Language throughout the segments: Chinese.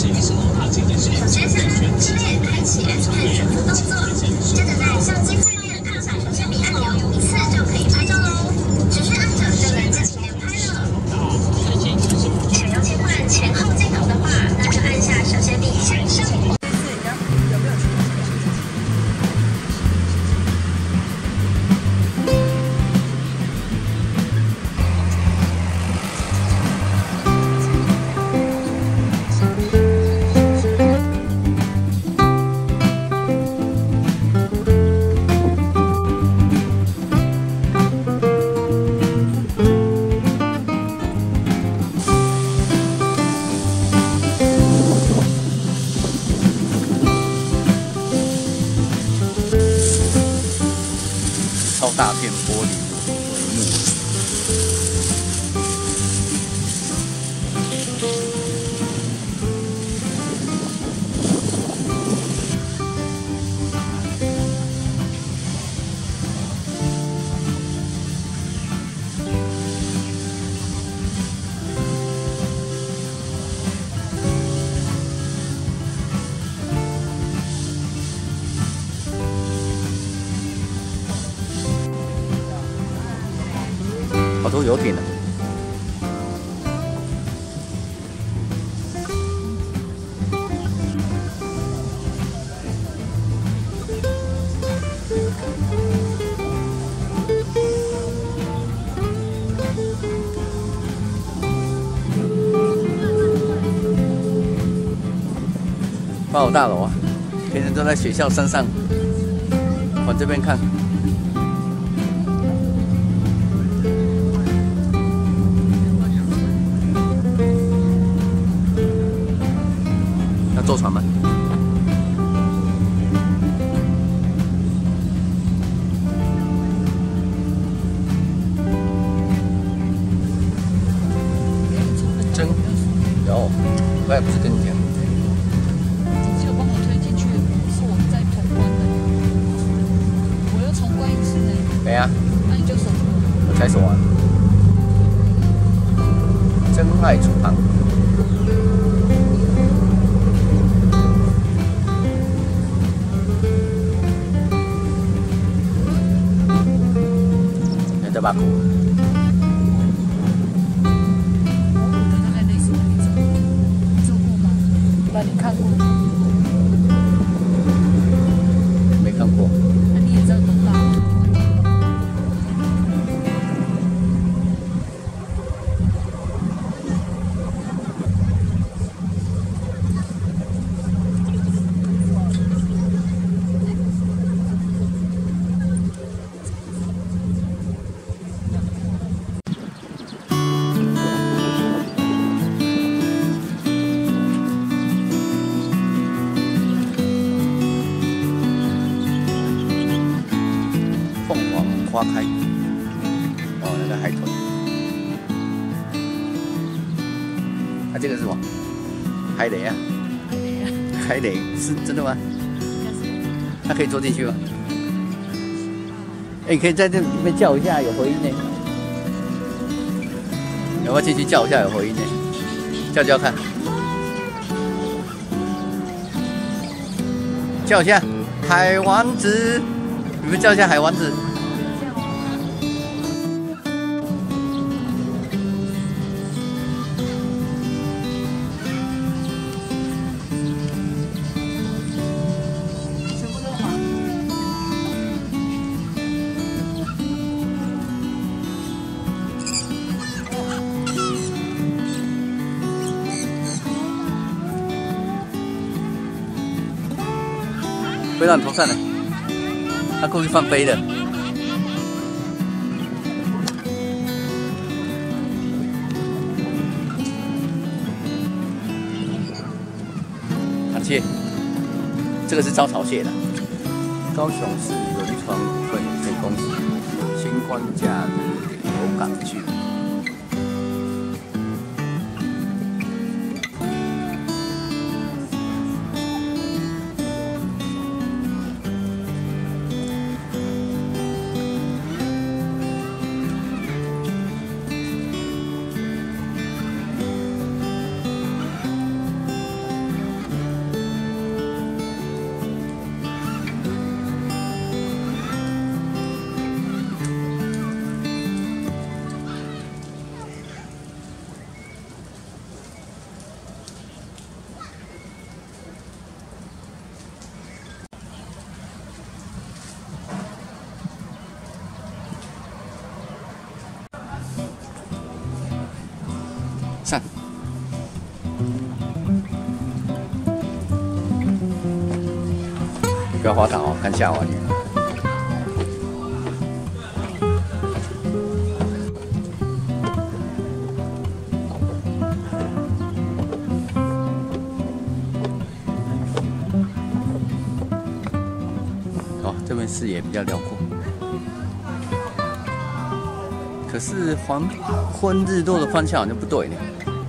首先向机面开启 S Pen 选择动作，接着在相机背面踏上手写笔按钮，一次就可以拍照喽。只需按着就能自己连拍了。想要切换前后镜头的话，那就按下手写笔向上。 超大片玻璃帷幕，好多游艇呢。报大楼啊，天天都在学校山上，往这边看。 坐船吗？真有，我也不是跟你讲。 只有帮我推进去，是我在通关的。我要重关一次呢。 没啊。 那你就守住。 我才守完。真爱厨房。 在巴库， 大概类似那种，做过吗？那你看过？ 没看过。 那你也知道多大吗？ 花开，哦，那个海豚，啊，这个是什么？海雷啊，海雷是真的吗？它可以坐进去吗？哎，你可以在这里面叫一下，有回音呢。要不要进去叫一下，有回音呢？叫叫看，叫一下，海王子，你们叫一下海王子。 飞到你头上了，他故意放飞的。螃蟹，这个是招潮蟹的。高雄市轮船股份有限公司星光假日旅游港剧。 不要滑倒哦，看下滑雨。哦，这边视野比较辽阔。可是黄昏日落的方向好像不对呢。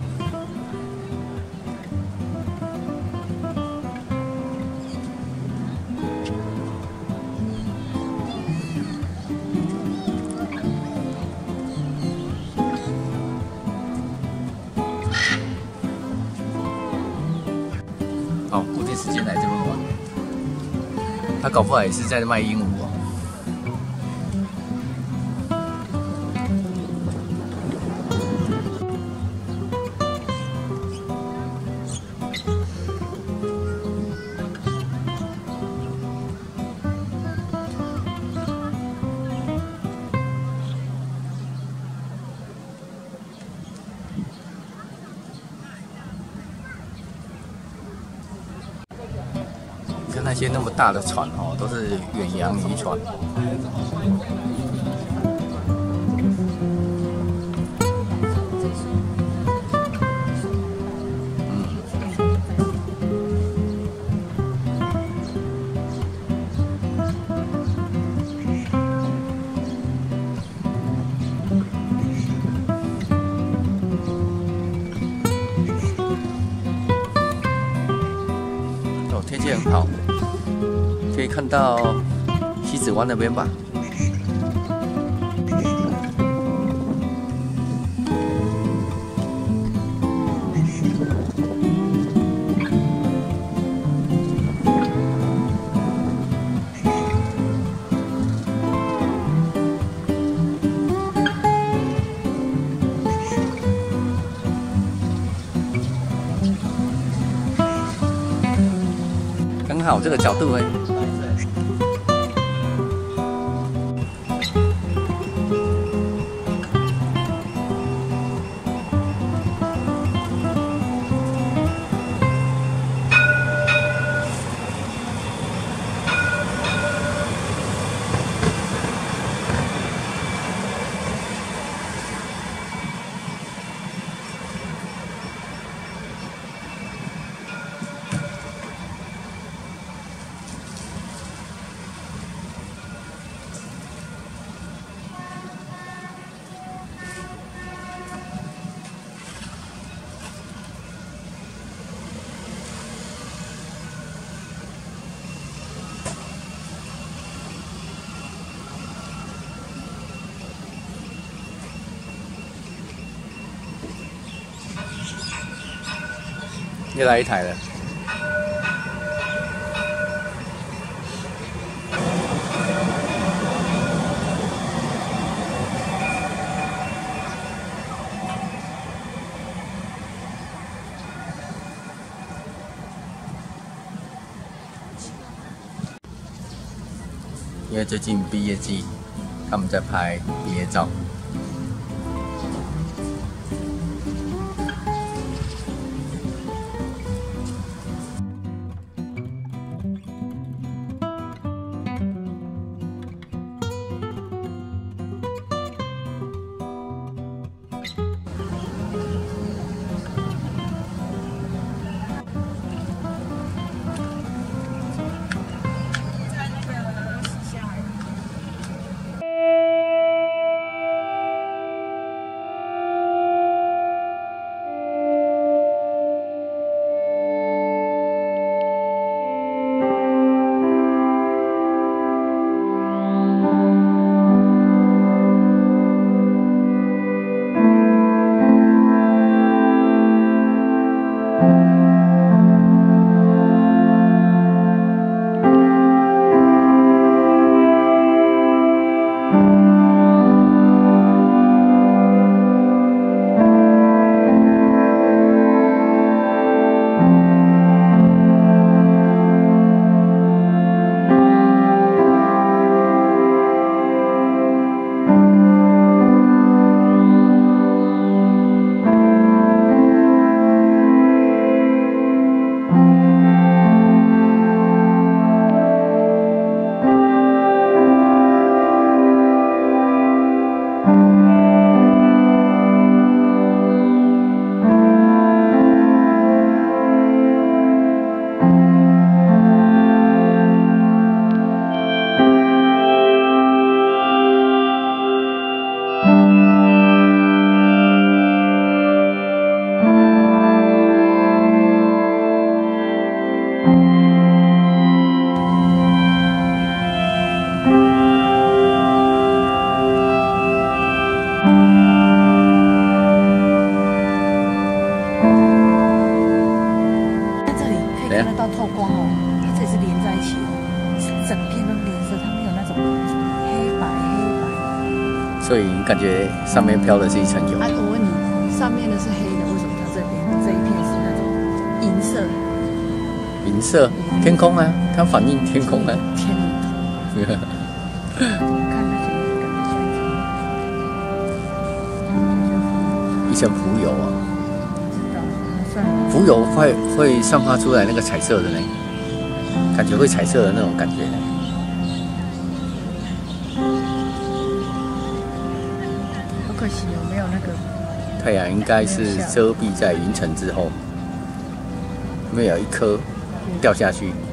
哦，固定时间来这边玩，他搞不好也是在卖鹦鹉哦。你看那些那么大的船哦，都是远洋渔船。哦，天气很好，可以看到西子湾那边吧。刚好这个角度哎。又来一台了。因为最近毕业季，他们在拍毕业照。 看得到透光哦，它这是连在一起的，是整片都是连色，它没有那种黑白。 所以你感觉上面飘的是一层油。 啊，我问你，上面的是黑的，为什么它这边这一片是那种银色？ 银色，天空啊，它反映天空啊。 天里头。看那些一层浮油啊。 算了。 浮油会散发出来那个彩色的呢，感觉会彩色的那种感觉呢。 好可惜哦，没有那个。 太阳应该是遮蔽在云层之后，没有一颗掉下去。